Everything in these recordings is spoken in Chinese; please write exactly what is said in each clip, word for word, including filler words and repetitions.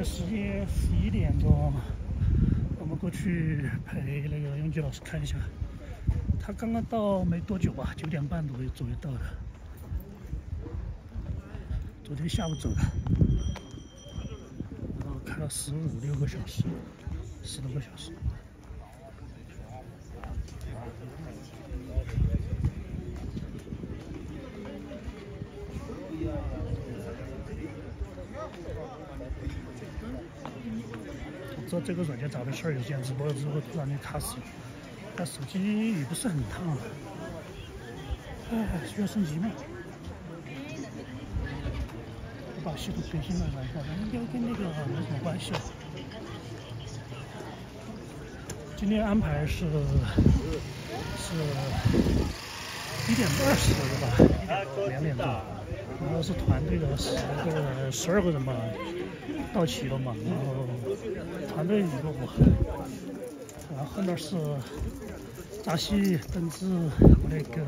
在时间十一点钟，我们过去陪那个永吉老师看一下。他刚刚到没多久吧，九点半左右左右到的。昨天下午走的，然后开了十五六个小时，十多个小时。 做这个软件找的事儿，有些直播之后突然间卡死了，但手机也不是很烫，哎，需要升级吗？我把系统更新了一下，应该跟那个没什么关系。今天安排是是一点二十左右吧，一点多两点多，然后是团队的十个十二个人吧。 到齐了嘛，然后团队一个我，然后后面是扎西、邓志，那个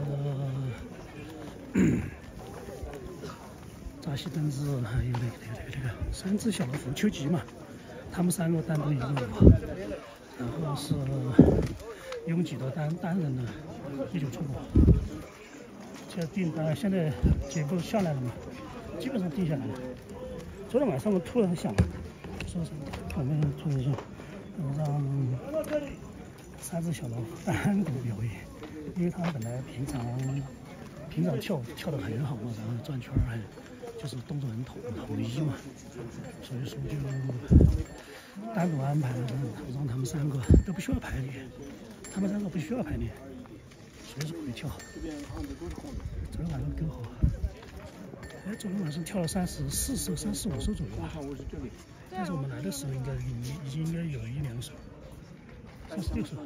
扎西、邓志，还有那个那个那个三只小老虎秋吉嘛，他们三个单独一个我，然后是拥挤的单单人的一九出国，现在订单现在节奏下来了嘛，基本上定下来了。 昨天晚上我突然想，说是我们突然想，让三只小老虎单独表演，因为他本来平常平常跳跳得很好嘛，然后转圈还就是动作很统统一嘛，所以说就单独安排了，让他们三个都不需要排练，他们三个不需要排练，随时可以跳。昨天晚上更好。 哎，昨天晚上跳了三十四首、三十五首左右吧。但是我们来的时候应该已经已经应该有一两首，三十六首。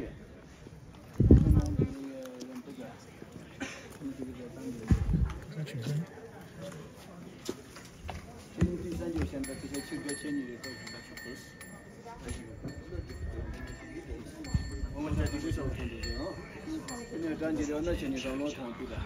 在曲声。我们在这个小团队的啊，今年感觉到那些年到老团队的。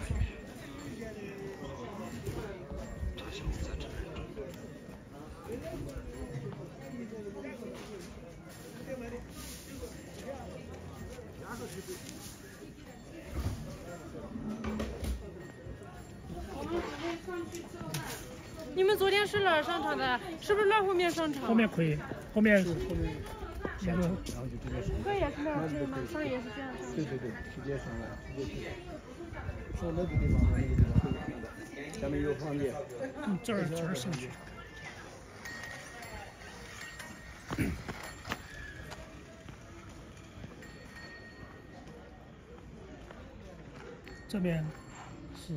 你们昨天是哪儿上场的？是不是那后面上场？ 后面可以，后面是后面那个。 这也是那儿吗？上也是这样上。 对对对，直接上来，直接去。说那个地方，那个地方，下面有房间。 嗯，这儿这儿上去。这边是。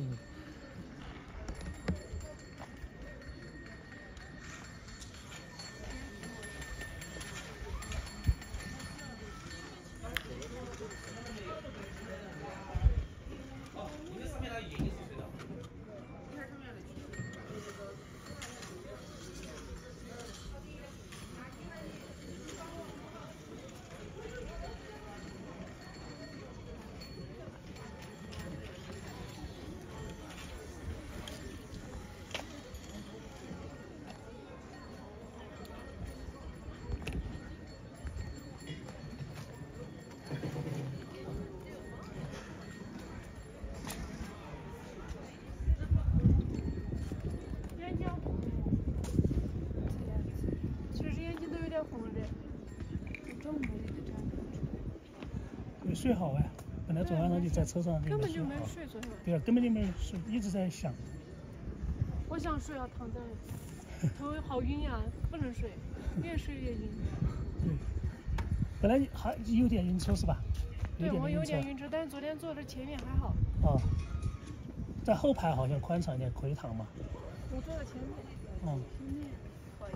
没睡好哎，本来昨晚上就在车上根本就没睡，昨天晚上。 对啊，根本就没睡，一直在想。 我想睡啊，躺在头好晕呀、啊，不能睡，越睡越晕。 对，本来还有点晕车是吧？ 对，我有点晕车，但是昨天坐的前面还好。 哦，在后排好像宽敞一点，可以躺嘛。 我坐在前面。 嗯。 前面可以。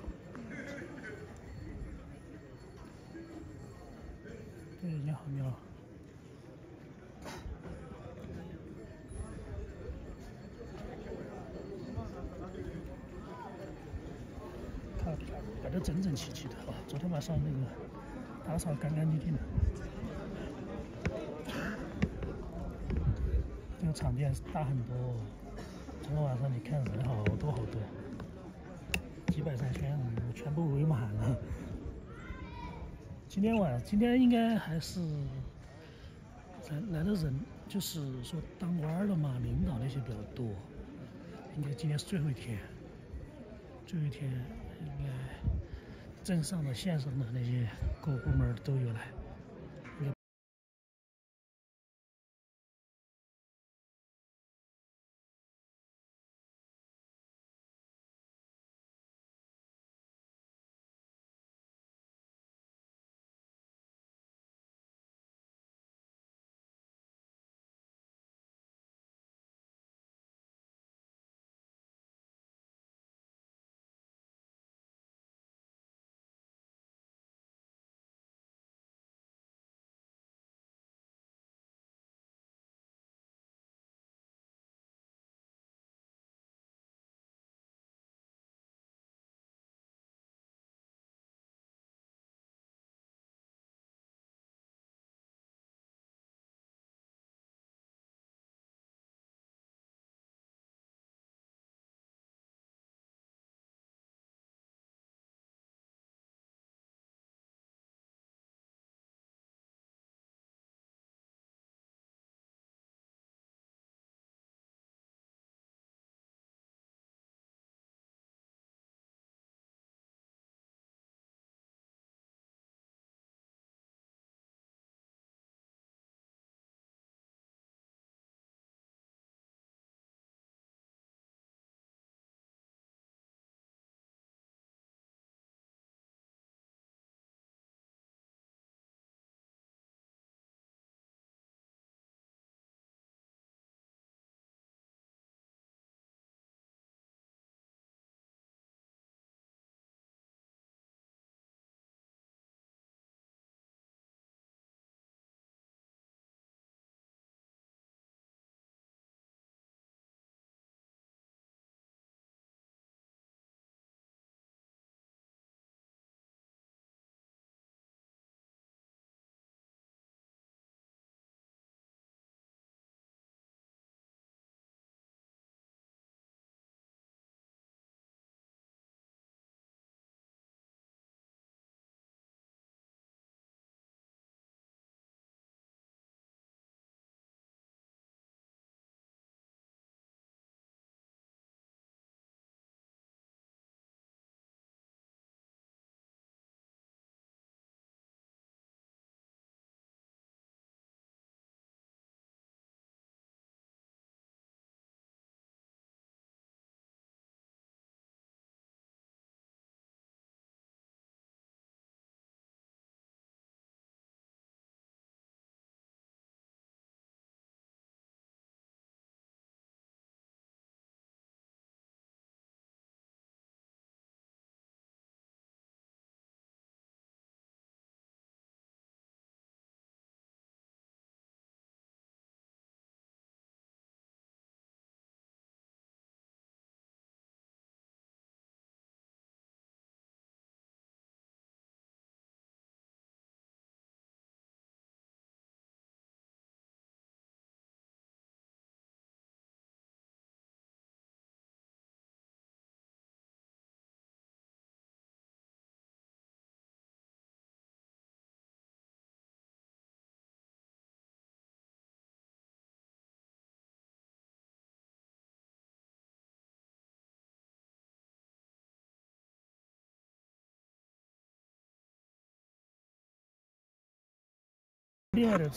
对，已经好妙了。看，摆得整整齐齐的啊！昨天晚上那个打扫干干净净的。这个场地大很多，昨天晚上你看人好多好多，几百上千人。 全部围满了。今天晚今天应该还是来来的人，就是说当官的嘛，领导那些比较多。应该今天是最后一天，最后一天应该镇上的、县上的那些各部门都有来。 另外的。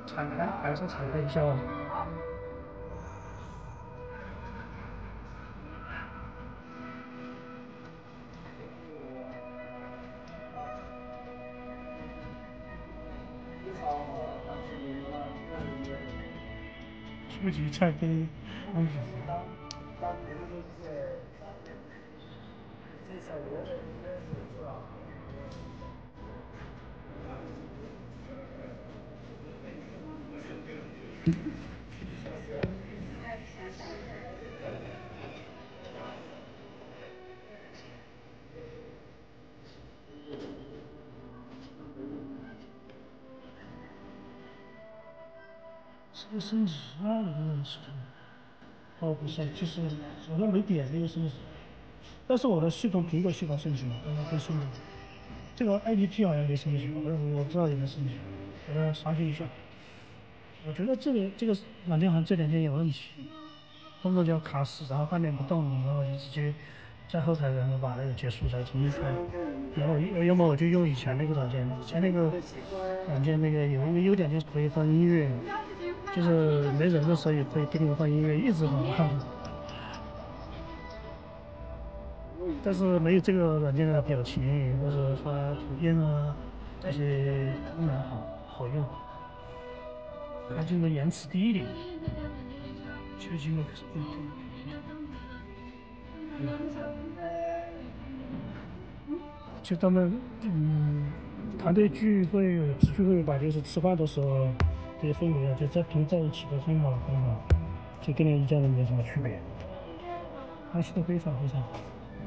敞开，还是敞开一下。初级菜杯，嗯。这个升级啊，这个是，哦不是，就是好像没点那个升级，但是我的系统苹果系统升级了，刚刚会升级。这个 I D P 好像没升级，我我不知道有没有升级，我要刷新一下。我觉得这个这个软件好像这两天有问题，动作就要卡死，然后画面不动，然后就直接在后台然后把那个结束再重新开。然后要么我就用以前那个软件，以前那个软件那个有一个优点就是可以放音乐，就是没人的时候也可以给你放音乐，一直很看。但是没有这个软件的表情或者说图片啊这些功能好好用。它这个延迟低一点，就这个就他们嗯团队聚会聚会吧，就是吃饭的时候这些氛围啊，就在平在一起的很好很好，就跟你一家人没什么区别，拍戏的非常非常好。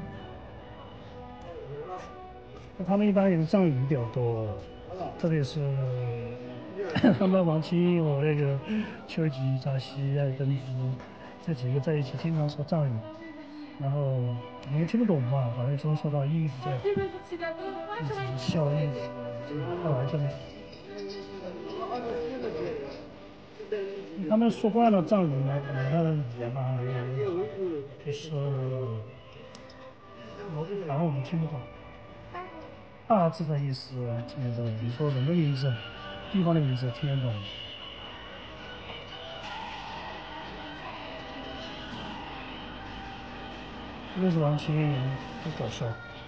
他们一般也是藏语比较多，特别是他们王七我那个秋吉、扎西、爱根子这几个在一起经常说藏语，然后我们听不懂嘛，反正说说到一直在一直笑一直后来就他们说惯了藏语嘛，可能他的语言嘛，就是我反正我们听不懂。大致的意思听得懂，你说人的名字、地方的名字听得懂。认识王清很搞笑。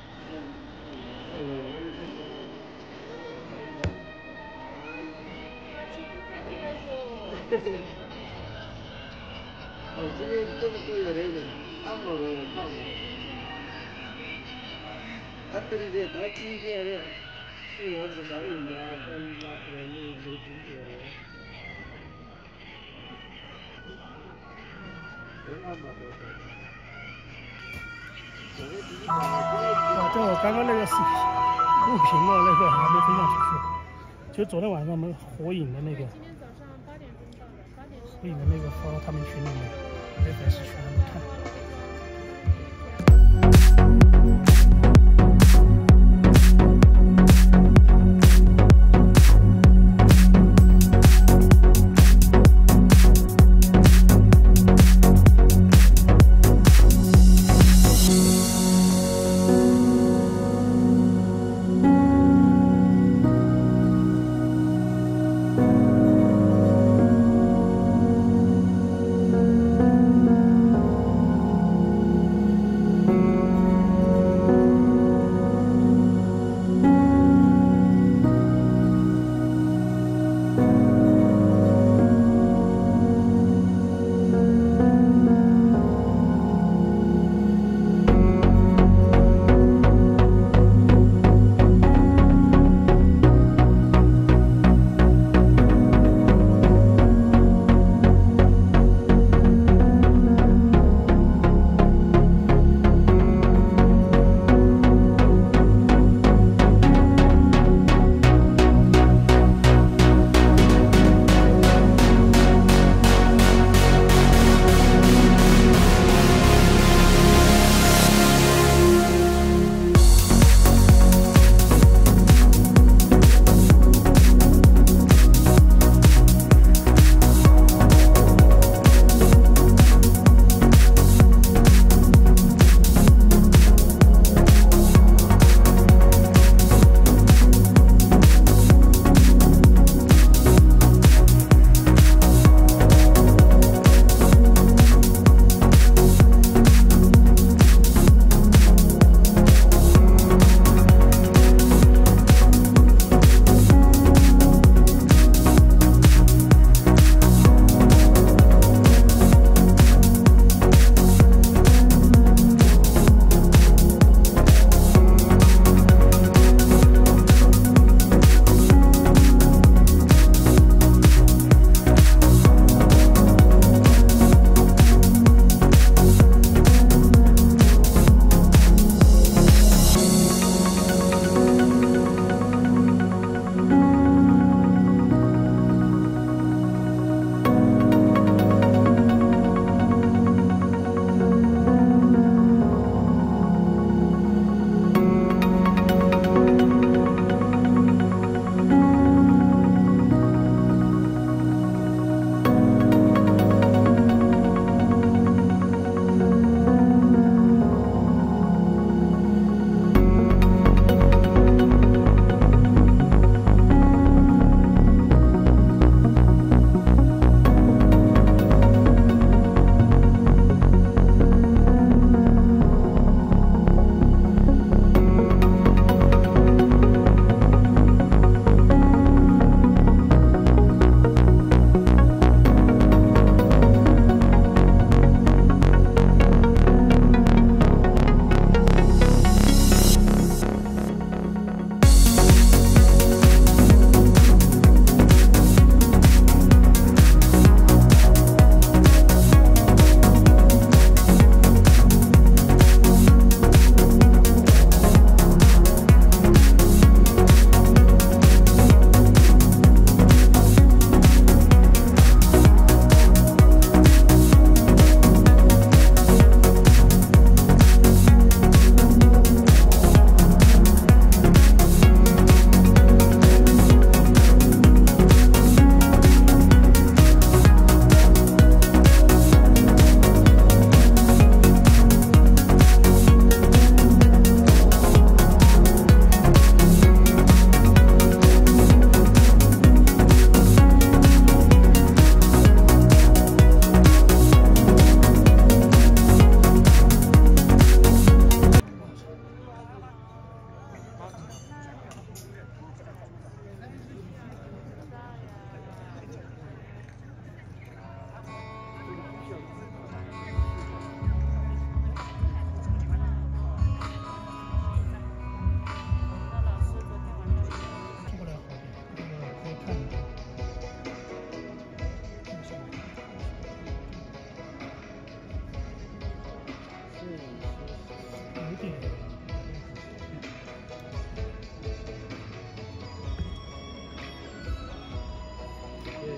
啊，对，我刚刚那个是录屏的那个还没分享出去，就昨天晚上我们火影的那个， 今天早上八点钟到的，八点。 火影的那个发到他们群里面，给粉丝群里面看。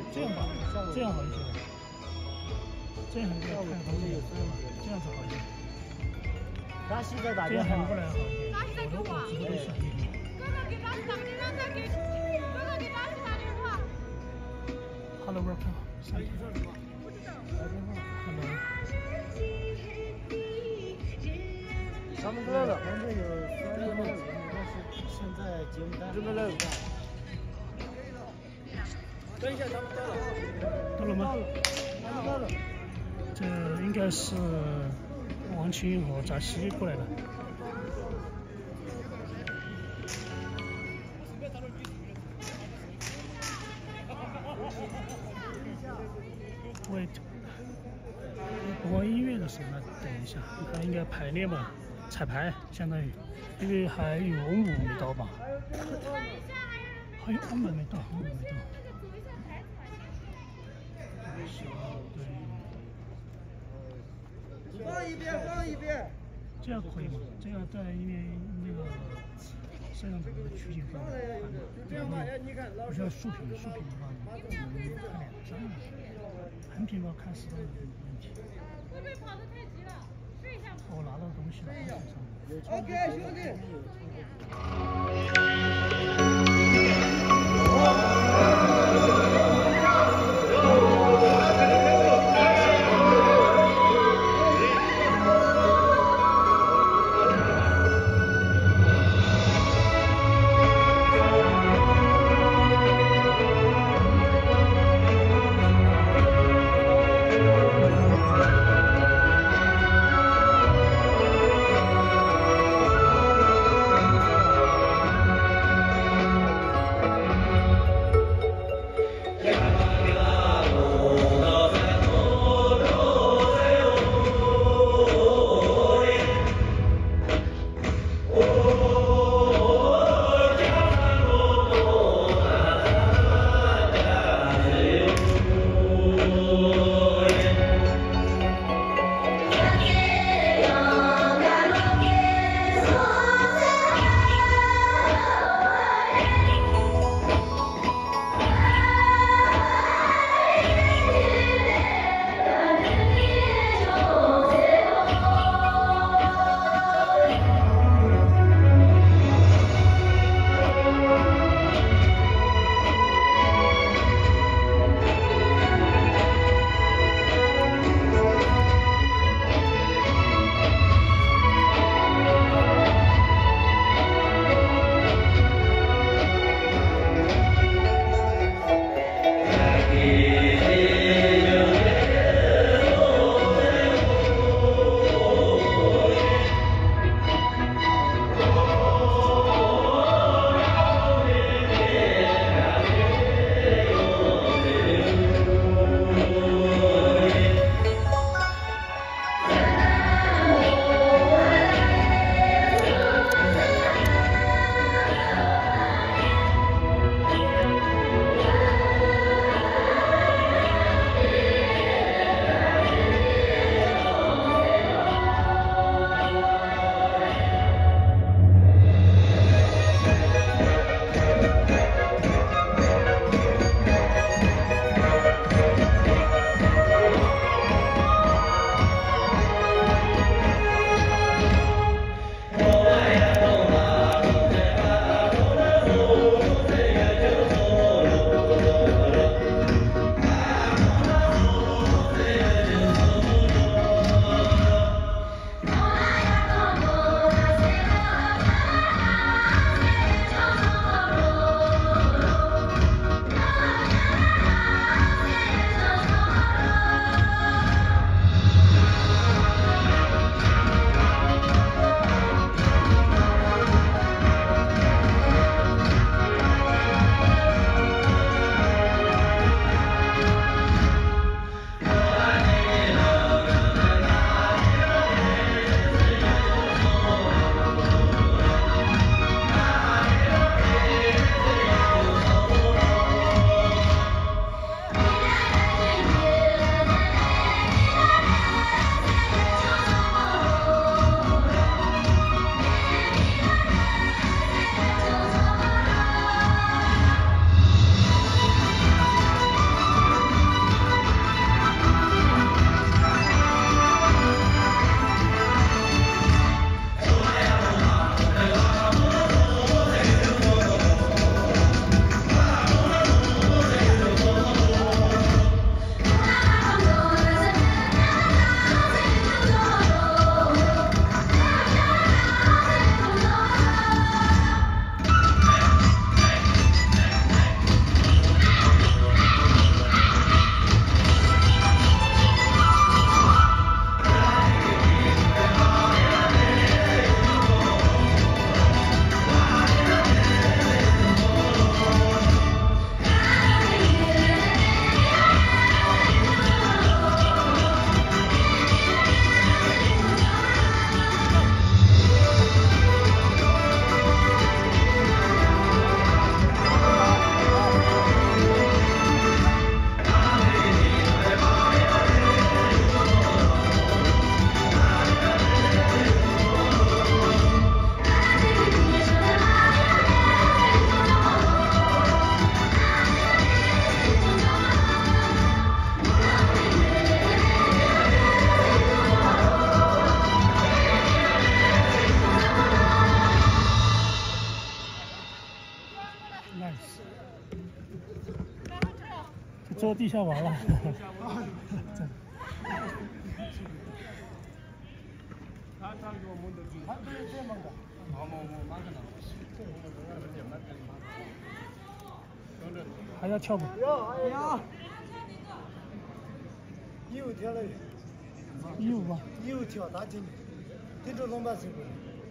这样吧，这样好一些。这样还是太方便了，这样子好一点。 拉稀再打这样电话。 hand过来好一点。我都我直播都是一点。 哥哥给老师打个电话，再给哥哥给老师打电话。 Hello welcome。你说什么？ 不知道。 打电话。 Hello。 他们来了。反正有三个节目，但是现在节目单。准备来。等一下，他们到了。 到了吗？ 他们到了。 这应该是王青和扎西过来了。Wait， 播音乐的时候呢，等一下，他应该排练吧，彩排相当于，因为还有五没到吧？还有五没到，五没到。 放一遍，放一遍。 这样可以吗？这样在因为那个摄像头的取景方面，然后不需要竖屏，竖屏的话只能看两张了，横屏吧看十张没问题。 会不会跑得太急了？试一下。 我拿到东西了，安全上。 OK， 兄弟。 坐地下玩了。还要跳舞？ 要。又跳了。 又吧。 又跳大进，听着龙巴是不？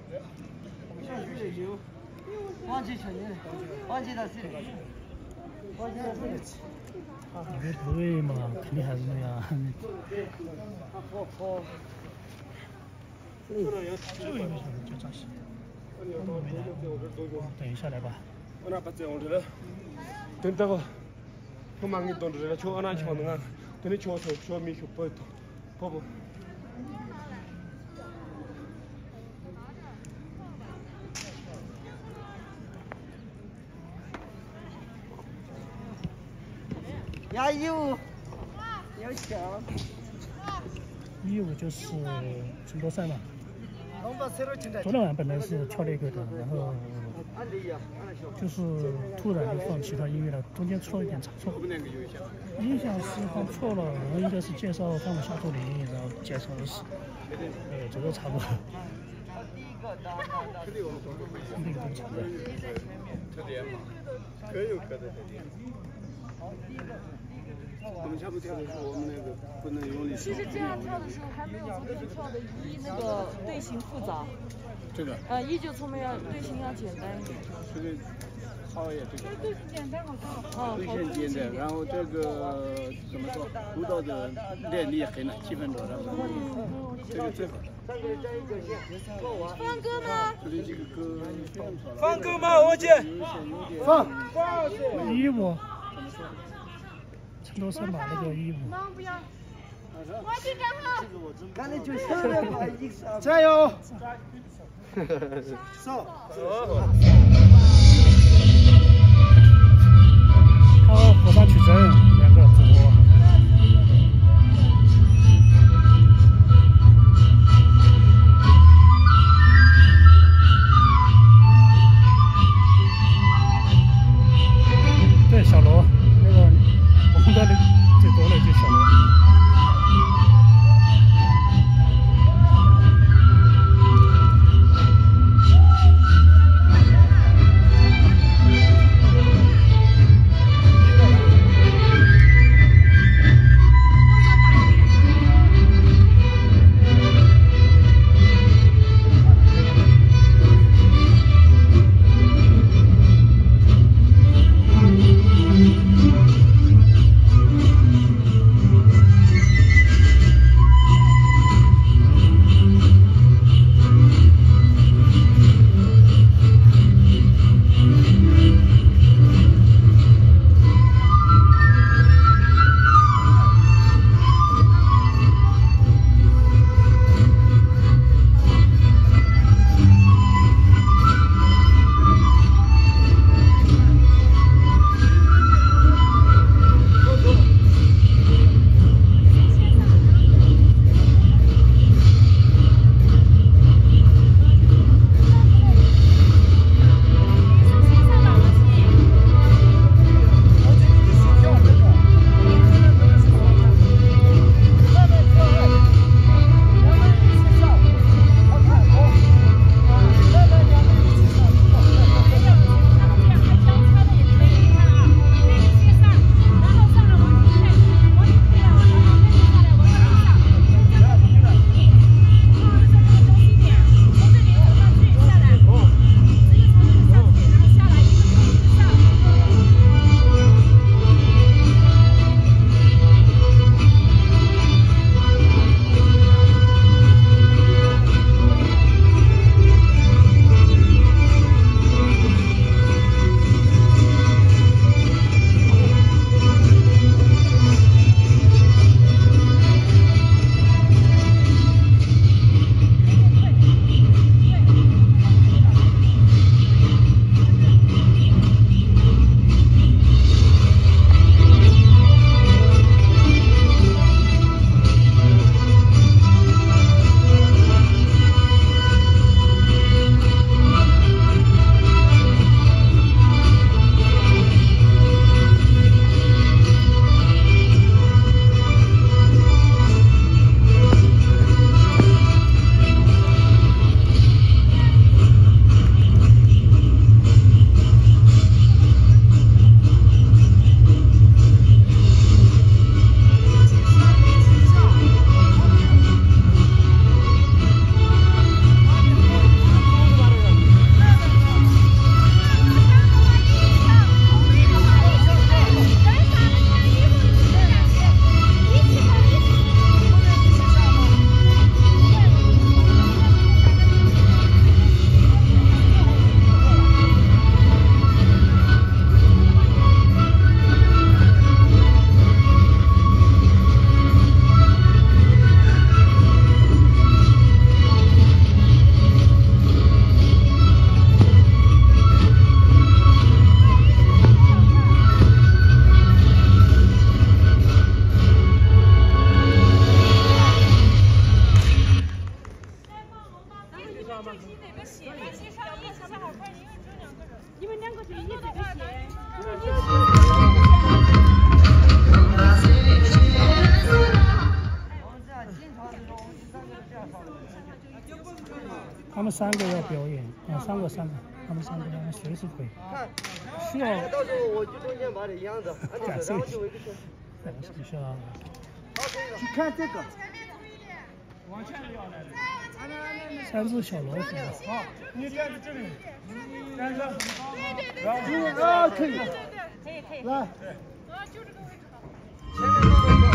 忘记全年，忘记了谁？忘记了谁？ 你不对嘛，肯定还是那样。 好好。 这个一个小时就扎西。等一下来吧。 我那把这样子了，等这个，我忙你动这个，瞧那瞧那个，等你瞧瞧瞧米瞧不动，不不。 加油！要强！ 一五就是成都赛嘛。昨天晚上本来是跳那个的，然后就是突然就放其他音乐了，中间出了一点差错。音响是放错了，然后应该是介绍放了夏周林，然后介绍的是，呃，这个差不多。那个差不多。 特点嘛，各有各的特点。我们跳不跳的时候，我们那个不能用力。 其实这样跳的时候还没有昨天跳的一那个队形复杂。 这个。 呃，一就从没要队形要简单一点。 这个好一点，这个。 队形简单好看。 嗯，队形简单，然后这个怎么说，舞蹈的练厉害了，基本都然后这个最好。 放歌吗？ 这里几个歌。 放歌吗，王姐？放。 一五。成都赛马那个衣服。 忙不要。我去站好。 赶紧就下来吧，加油！走。 好，火上取证，两个主播。对，小罗，那个我们的最多的就小罗。 们三个要表演，啊，三个三个，他们三个随时可以。需要到时候我就中间把你养着， 感受一下，感受一下。 去看这个。 往前摇来的。 三只小老虎。 好，你站在这里，站着。 然后啊，可以。 可以可以。 来。 啊，就这个位置好。 前面那个。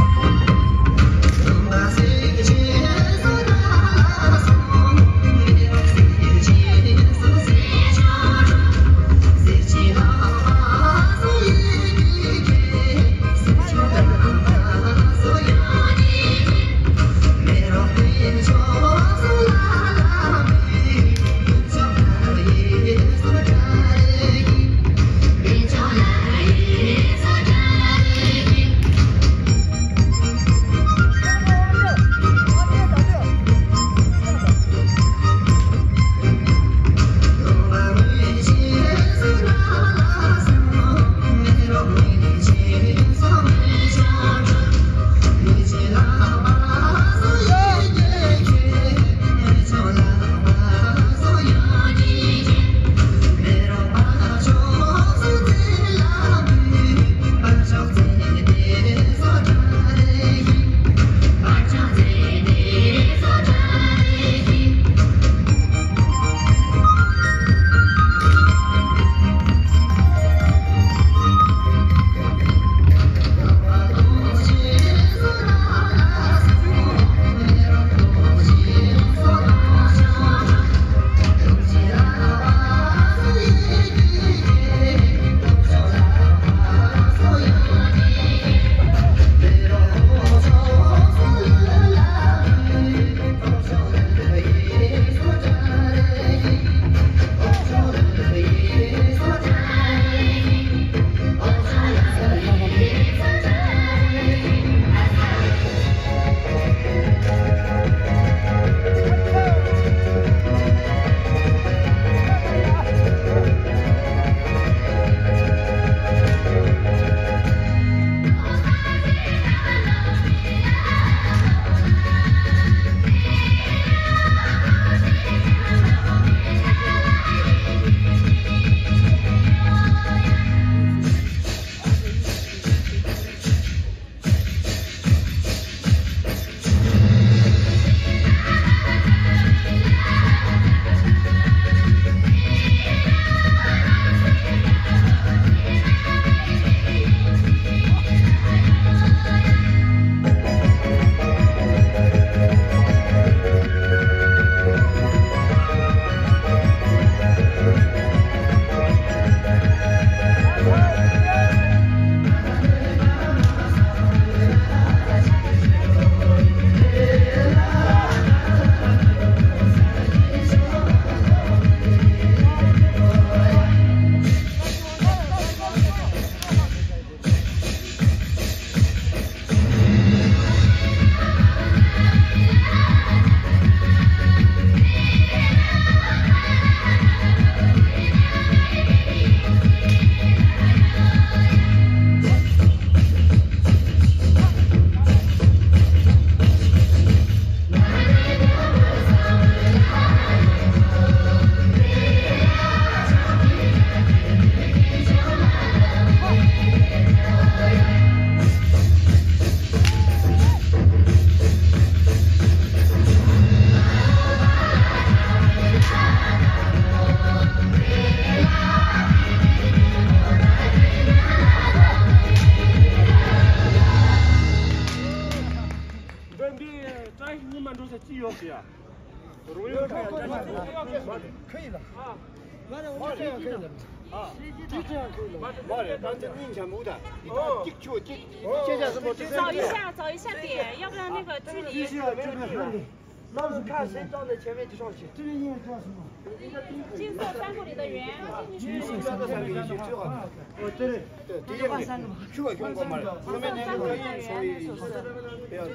可以的啊，那我这样可以的啊，就这样可以的。妈的，当真印象没的，你到地球地，现在什么？ 找一下，找一下点，要不然那个距离。 老是看谁站在前面就上去。这个应该叫什么？ 金色山谷里的圆。 金色山谷里的最好的。哦，对对对，第一个去过中国嘛的，后面那个可以所以不要。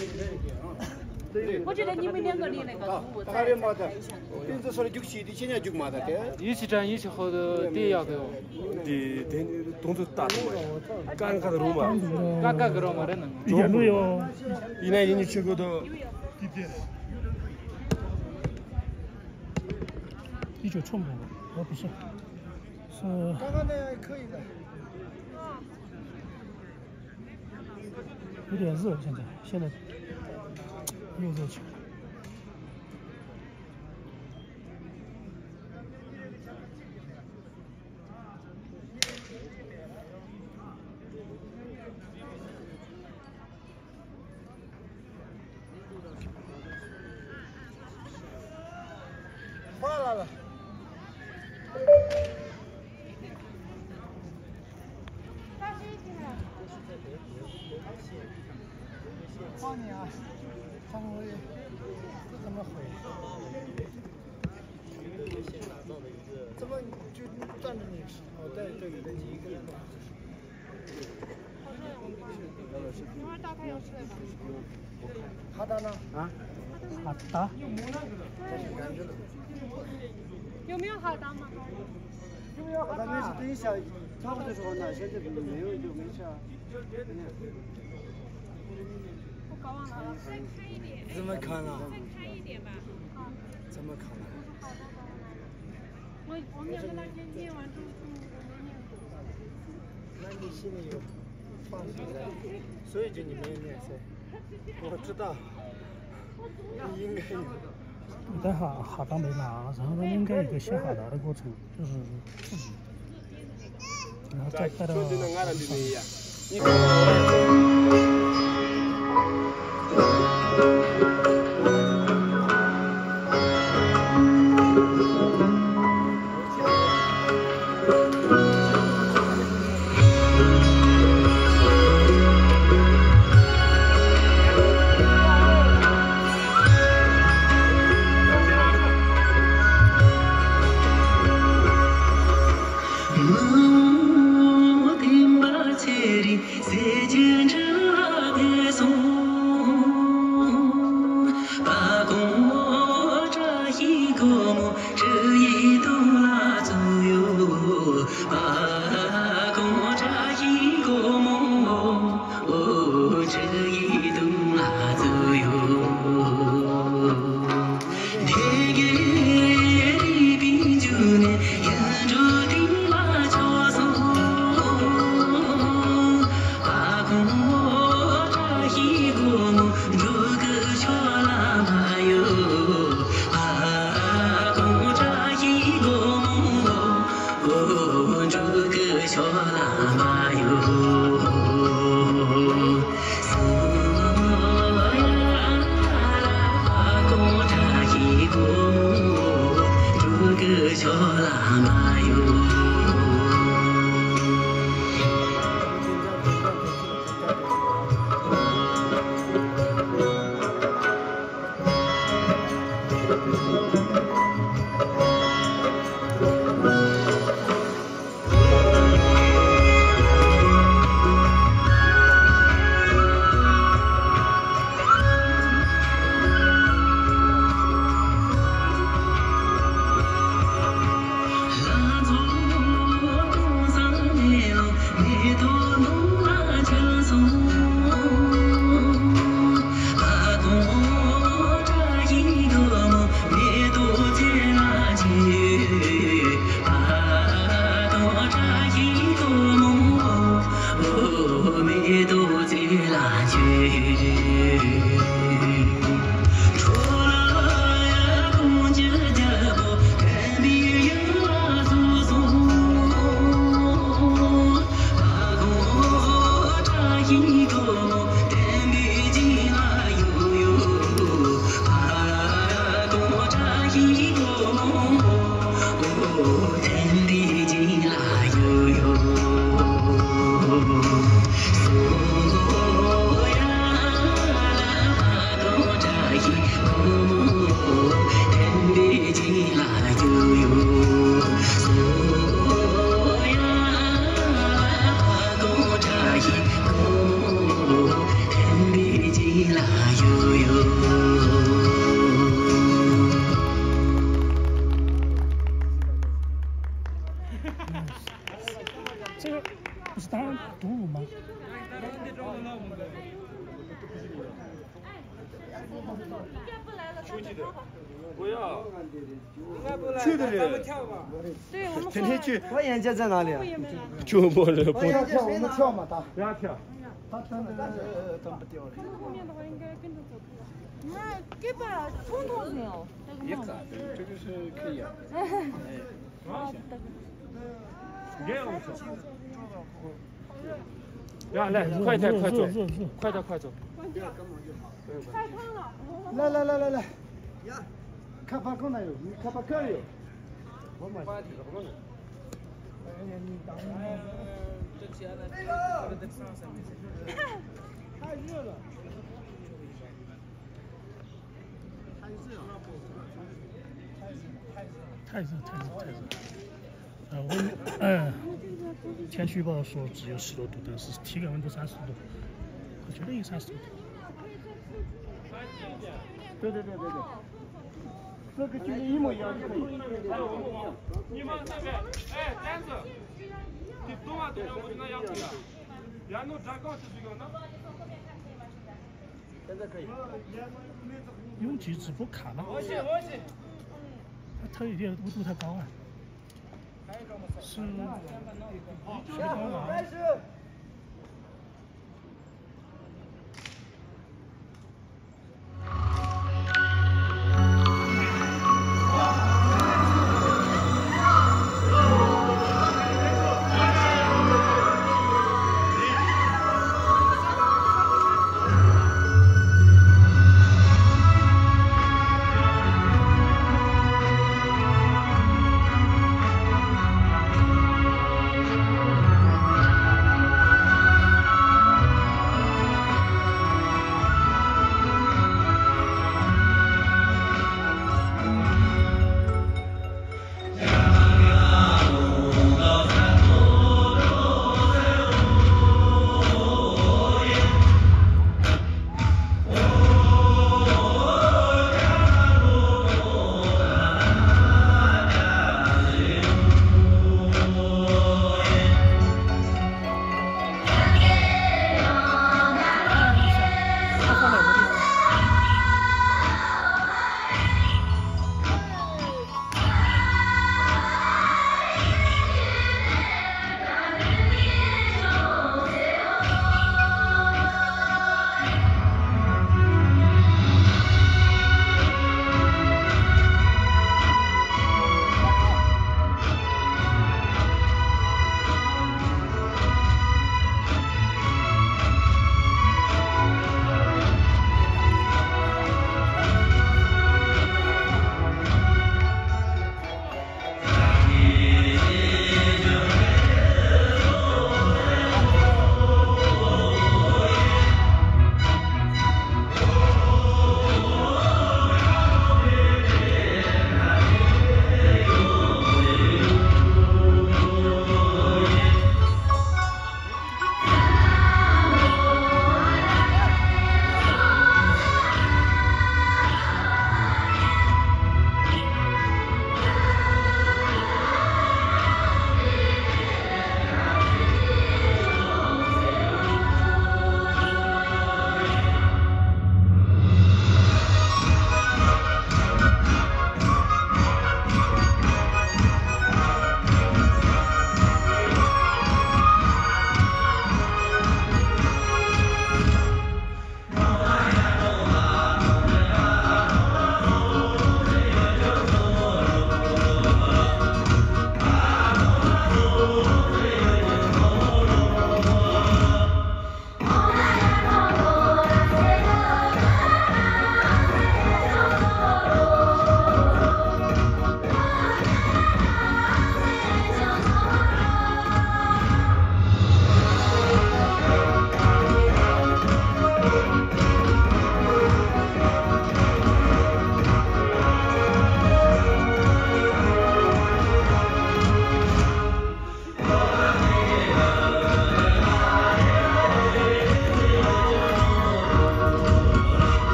我觉得你们两个离那个动物在平时说的就是的，现在就嘛的。 一起站一起好的点要给我。 的的动作大多，干看的路嘛， 干干个路嘛的能。 一点路哟。 一年一年去过的。 啤酒冲补，哦不是，是刚刚那样可以的。 有点热，现在现在又热起来了。 换来了。帮你啊，他们会不怎么回。怎么就站着你吃？哦，对对对，你一个人。 一会儿大太阳出来吧。 哈达呢？ 啊？哈达？ 有没有哈达吗？ 有没有哈达？那是等一下差不多时候呢，现在没有就没事啊。 我搞忘了。 再开一点。 怎么看啊？ 再开一点吧。 好。 怎么看啊？ 好的好的。我我们两个那天念完之后，我没念过。 那你心里有放心噻，所以就你没有念噻。我知道，你应该有。 但哈哈达没拿，然后他们应该有个下哈达的过程，就是自己，然后再带到。这个不是单独舞吗？ 不来了，大家好好。 不要。 去的人。 对，我们天天去。我眼界在哪里啊？ 就我这不。 不要跳，我们跳嘛，他。 不要跳。 他蹬的蹬不掉了。 他们后面的话应该跟着走路。 那给把冲头没有？ 也可，这个是可以啊。 好的。 来来，快点快走，快点快走。 太烫了。 来来来来来。看把口那有，你看把口有。我买。太热了。 太热太热太热！呃，我呃，天气预报说只有十多度，但是体感温度三十度，我觉得有三十多度。 对对对对对，这个距离一模一样就可以。 你们这边，哎，单子，你懂吗？对吧？我就那样子的，然后站岗是这个呢。 现在可以。 永吉直播卡了。 我行我行。 它有点温度太高啊，是水高了。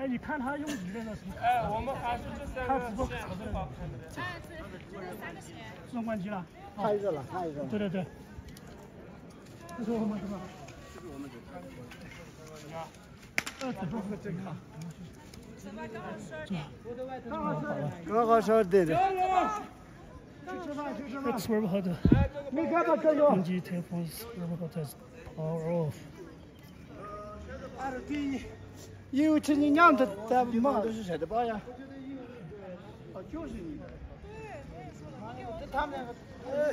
你看他用你那个什么？ 哎，我们还是这三个他直播线是好看的。 哎，对，这是三个线。 自动关机了。 看一个了，看一个了。 对对对。这是我们什么？ 这是我们的。 呃，这是真好。 刚好十二点的。 Let's work hard. Yongji telephones work hard as power off. 二弟，因为这你娘的在忙的是谁的包呀？哦，就是你。对，他们两个。哎，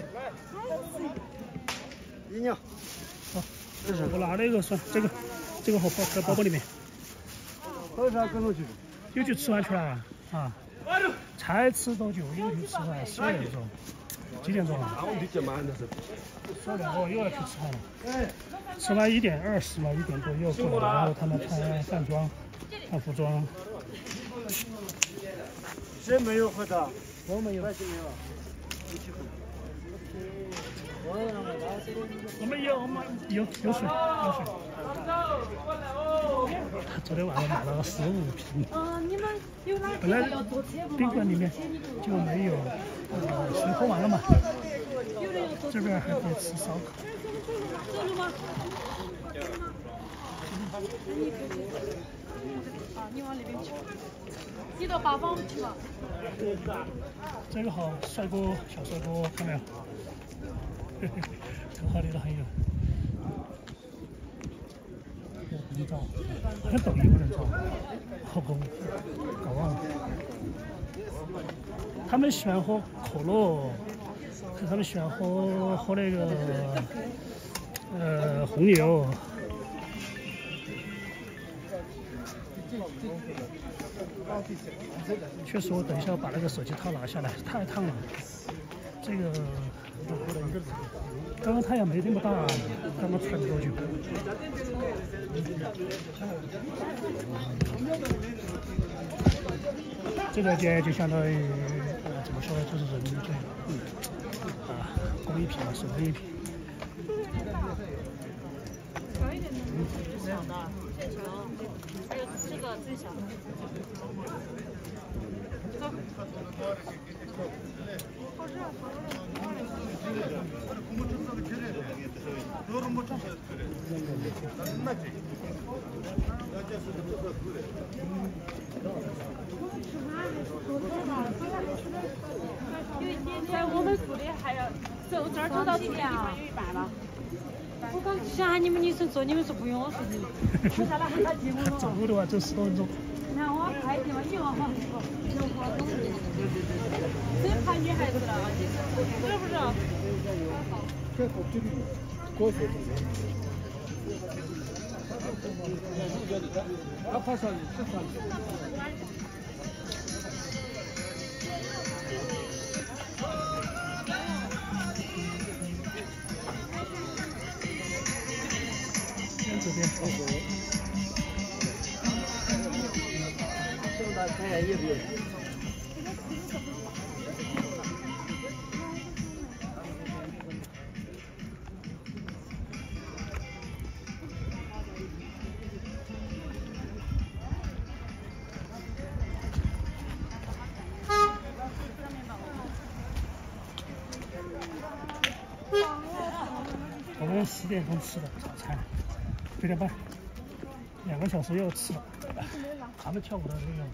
姨娘。 好，这是我拿了一个算这个，这个好包在包包里面。 多少跟过去？ 又去吃饭去了啊？才吃多久？又去吃饭，十二点钟。几点钟了？ 那我理解慢的是。 十二点多又要去吃饭了。吃完一点二十嘛，一点多又过来，然后他们看饭装、看服装。 谁没有喝的？ 我没有。 没有。一起喝。 我们有，我们有有水，有水。昨天晚上买了十五瓶。 嗯，你们有哪本来宾馆里面就没有，呃，水喝完了嘛。这边还可以吃烧烤。 走了吗？啊，你往那边去。你到八方去了。 这个好，帅哥，小帅哥，看到没有？嘿嘿，头发留得很有。不能照，看抖音不能照，好功夫，搞忘了。他们喜欢喝可乐，可他们喜欢喝喝那个呃红牛。确实，我等一下把那个手机套拿下来，太烫了。这个刚刚太阳没这么大，刚刚出来没多久。这个间就相当于呃怎么说呢，就是人均嗯啊工艺品嘛，手工艺品。 小一点的，小的，最小，还有这个最小的。走。好热，好热。在我们组里还要走这儿走到组里地方有一半了。我刚想喊你们女生做，你们说不用，我说你。我下来喊他接我。 走路的话走十多分钟。 你看我快点嘛，你往好说。这怕女孩子了，是不是？ 这好这里，过去。他怕啥？这啥？ 这边好多。 这么大太阳也不有。 我们十点钟吃的早餐，九点半，两个小时又吃了。他们跳舞的那个。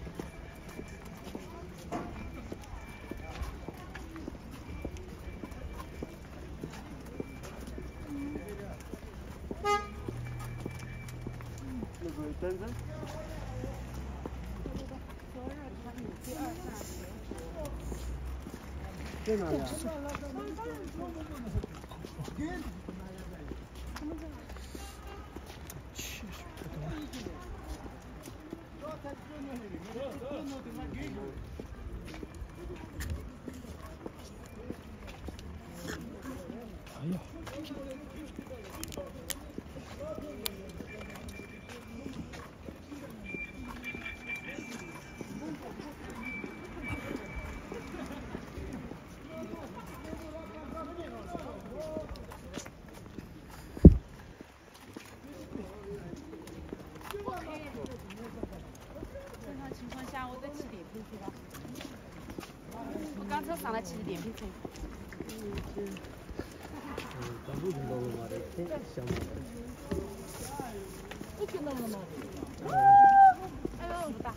那个等等。在哪里啊？ 去太多了。哎呀！ 辆车上来骑的电瓶车。嗯。 你听到了吗？ 哎呦，大。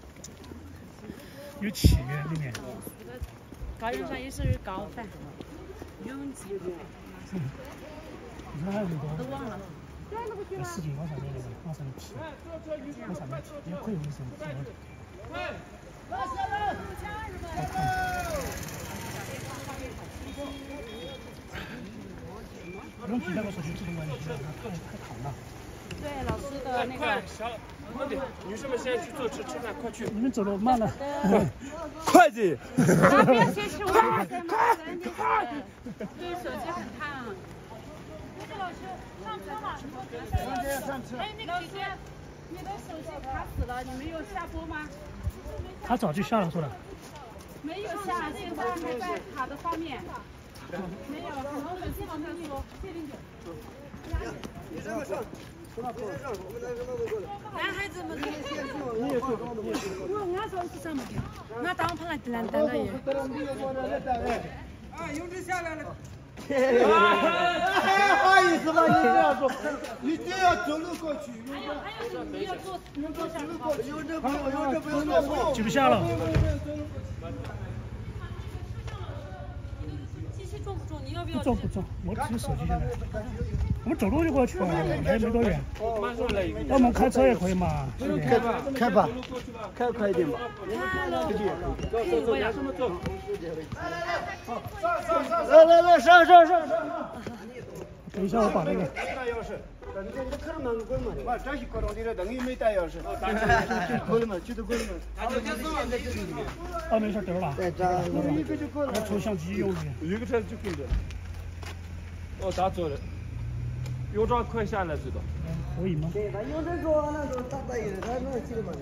有企业里面。 高原上也是高反，永吉。 嗯。你看还有很多。 都忘了。 在视频往上面那个，往上面提，往上面提，也可以为什么提的？好看。永吉那个手机自动关机，它太太长了。 对，老师的那个。 小慢点，女生们现在去坐车吃饭，快去。 你们走路慢了。 快点。 啊！不要先吃我的，真的是。对，手机很烫。老师上车嘛？ 上车。 哎，那个姐姐，你的手机卡死了，你没有下播吗？ 他早就下了，说的。 没有下，现在还在卡的方面。没有，很多粉丝往上说，确定点。 你这个上，你这上，我们来个那个过来。 男孩子们， 你也坐，我也坐。 我我说是什么的？我当朋友的男的也。 啊，永志下来了。还好意思吧？你这样做，你这样走路过去。 还有还有，你要坐能坐下吗？ 有这不用，有这不用坐。 记不下了。 机器重不重？你要不要？ 不重不重，我只有手机现在。我们走路就过去了，没没多远。我们开车也可以嘛。 开吧，开吧，开快一点吧。 可以，我要。 来来来，上上上上。 等一下，我把那个。 带钥匙。你这你开门关门。哇，这些高中的等于没带钥匙。关了门，去都关了门。 哦，没事，得了。 对，这一个就够了。 要抽相机用的。 一个车就够了。哦，咋做的？有张快下来知道。 可以吗？ 对，他有这个那个大大一点，他那几个嘛。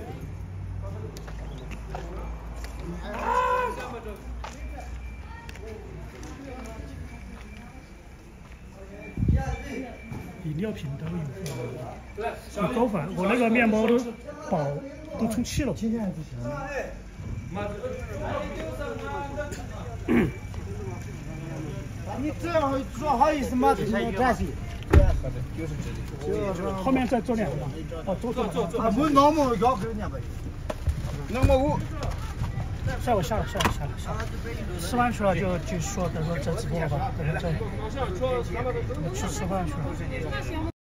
饮料瓶都有。有高反，我那个面包都饱，都充气了。今天还不行。 你这样说好意思吗？这些这些。 后面再做两个。哦，做做做做。 我那么要给人家呗。那么我。 下午下了下了下了下了。吃饭去了就就说等会儿再直播了吧，等会儿再。去吃饭去了。